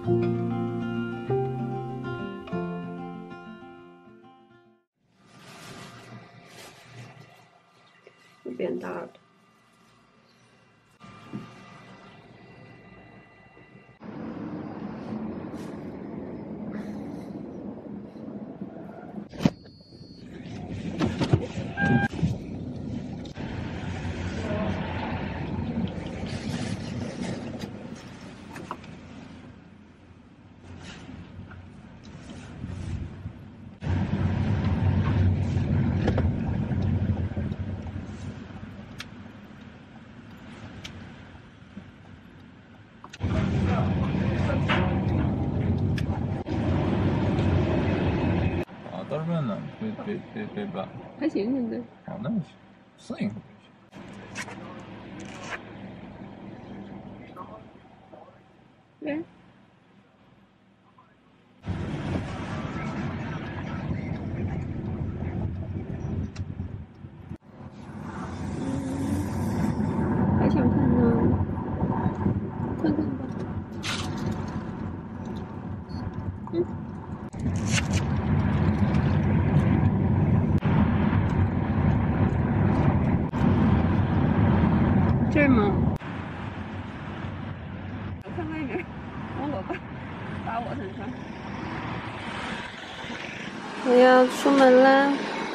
又变大了。 到这边呢，别吧。 还行，现在。 哦，那适应。 对。还想看呢，看看吧。这儿吗？看外面，我爸打我身上。我要出门啦。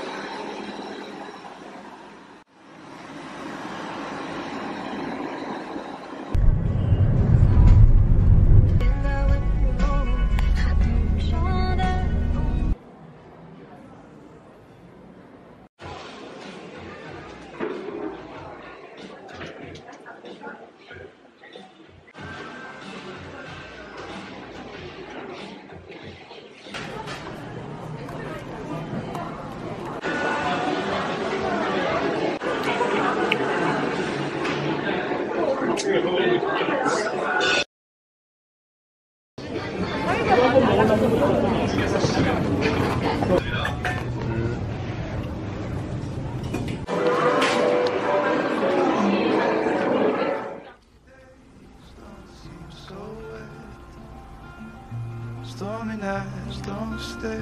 Stormy nights don't stay.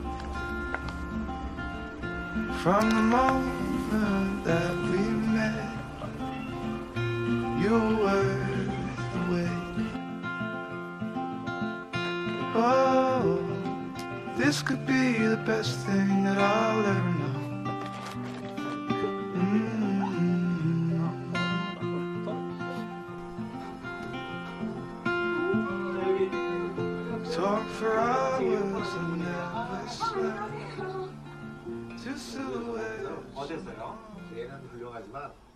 From the moment that we met, you were worth the wait. Oh, this could be the best thing that I'll ever know. Talk for hours and never slept. Two silhouettes. 어땠어요? 얘는 훌륭하지만